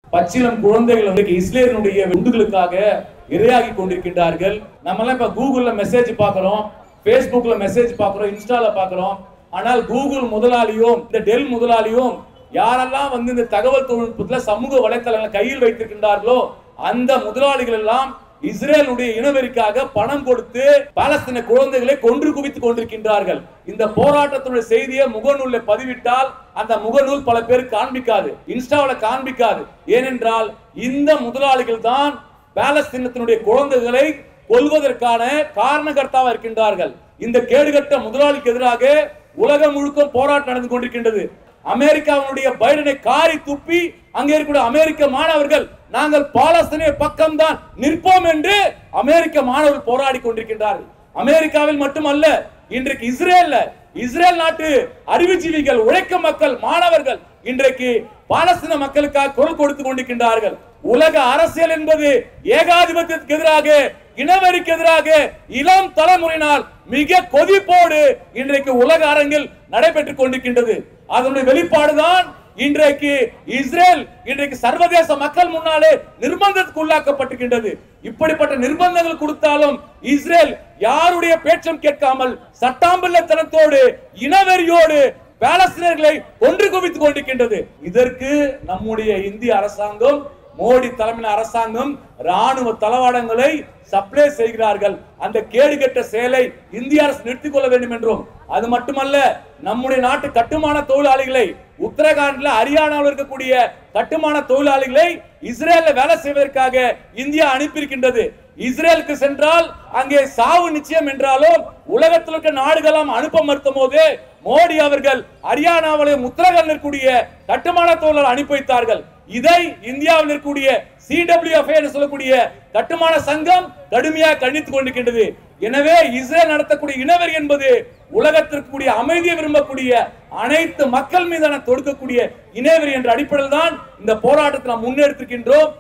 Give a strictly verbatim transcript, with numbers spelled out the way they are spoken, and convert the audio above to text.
பச்சிலம் குழந்தைகள் இஸ்ரேலினுடைய குண்டுகளுக்காக இரையாகி கொண்டிருக்கின்றார்கள். நம்ம எல்லாம் இப்ப கூகுள்ல மெசேஜ் பாக்குறோம், பேஸ்புக்ல மெசேஜ் பாக்குறோம், இன்ஸ்டால பாக்குறோம். ஆனால் கூகுள் முதலாளியும் இந்த டெல் முதலாளியும் யாரெல்லாம் வந்து இந்த தகவல் தொழில்நுட்பத்துல சமூக வலைத்தளங்களை கையில் வைத்திருக்கின்றார்களோ அந்த முதலாளிகள் எல்லாம் இஸ்ரேலுடைய இனவெறிக்காக பணம் கொடுத்து பாலஸ்தீன குழந்தைகளை கொன்று குவித்துக் கொண்டிருக்கின்றார்கள். இந்த போராட்டத்துடைய செய்தியை முகநூல்ல பதிவிட்டால் அந்த முகநூல் பல பேர் காண்பிக்காது, இன்ஸ்டாவில காண்பிக்காது. ஏனென்றால் இந்த முதலாளிகள் தான் பாலஸ்தீனத்தினுடைய குழந்தைகளை கொல்வதற்கான காரணகர்த்தாவா இருக்கின்றார்கள். இந்த கேடுகட்ட முதலாளிக்கு எதிராக உலகம் முழுக்க போராட்டம் நடந்து கொண்டிருக்கின்றது. அமெரிக்காவுடைய பைடனை காரி துப்பி அங்கே இருக்கிற அமெரிக்க மாணவர்கள் நாங்கள் பாலஸ்தீன பக்கம் தான் நிற்போம் என்று அமெரிக்க மாணவர்கள் போராடி கொண்டிருக்கின்றார்கள். அமெரிக்காவில் மட்டுமல்ல, இன்றைக்கு இஸ்ரேல்ல இஸ்ரேல் நாட்டு அறிவுஜீவிகள், உழைக்கும் மக்கள், மாணவர்கள் இன்றைக்கு பாலஸ்தீன மக்களுக்காக குரல் கொடுத்து கொண்டிருக்கின்றார்கள். உலக அரசியல் என்பது ஏகாதிபத்தியத்துக்கு எதிராக, இனவெறிக்கு எதிராக இளம் தலைமுறையினால் மிக கொதிப்போடு இன்றைக்கு உலக அரங்கில் நடைபெற்றுக் கொண்டிருக்கின்றது. அதனுடைய வெளிப்பாடுதான் இன்றைக்கு இஸ்ரேல் இன்றைக்கு சர்வதேச மக்கள் முன்னாலே நிர்பந்தத்துக்கு உள்ளாக்கப்பட்டிருக்கின்றது. இப்படிப்பட்ட நிர்பந்தங்கள் கொடுத்தாலும் இஸ்ரேல் யாருடைய பேச்சும் கேட்காமல் சட்டாம்பல்லத்தனத்தோடு இனவெறியோடு பாலஸ்தீனர்களை கொன்று குவித்துக் கொண்டிருக்கின்றது. இதற்கு நம்முடைய இந்திய அரசாங்கம், மோடி தலைமையிலான அரசாங்கம் ராணுவ தளவாடங்களை சப்ளை செய்கிறார்கள். அந்த கேடுகட்ட செயலை இந்திய அரசு நிறுத்திக் கொள்ள வேண்டும் என்றும், அது மட்டுமல்ல, நம்முடைய நாட்டு கட்டுமான தொழிலாளிகளை, உத்தரகாண்ட்ல ஹரியானாவில் இருக்கக்கூடிய கட்டுமான தொழிலாளிகளை இஸ்ரேல்ல வேலை செய்வதற்காக இந்தியா அனுப்பியிருக்கின்றது. இஸ்ரேலுக்கு சென்றால் அங்கே சாவு நிச்சயம் என்றாலும் உலகத்தில் இருக்க நாடுகளும் அனுப்ப மறுத்த போது மோடி அவர்கள் ஹரியானாவிலும் உத்தரகாண்டில் இருக்கக்கூடிய கட்டுமான தொழிலாளர் அனுப்பி வைத்தார்கள். இதை இந்தியாவில் இருக்கக்கூடிய சி டபிள்யூ எஃப் என்று சொல்லக்கூடிய கட்டுமான சங்கம் கடுமையாக கண்டித்துக் கொண்டிருக்கின்றது. எனவே இஸ்ரேல் நடத்தக்கூடிய இனவெறி என்பது உலகத்திற்கு அமைதியை விரும்பக்கூடிய அனைத்து மக்கள் மீதான தொடுக்கக்கூடிய இனவெறி என்ற அடிப்படையில் தான் இந்த போராட்டத்தை நாம் முன்னெடுத்திருக்கின்றோம்.